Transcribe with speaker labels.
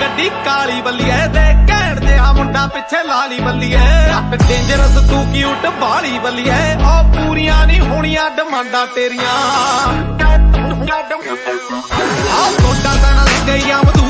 Speaker 1: गड्डी काली बल्लिए दे कहण दे आ मुंडा पिछे लाली बल्लिए डेंजरस तू क्यूट बाली बल्लिए ओ पूरियां नहीं होनियां डिमांडां तेरियां आ मुंडा तन गई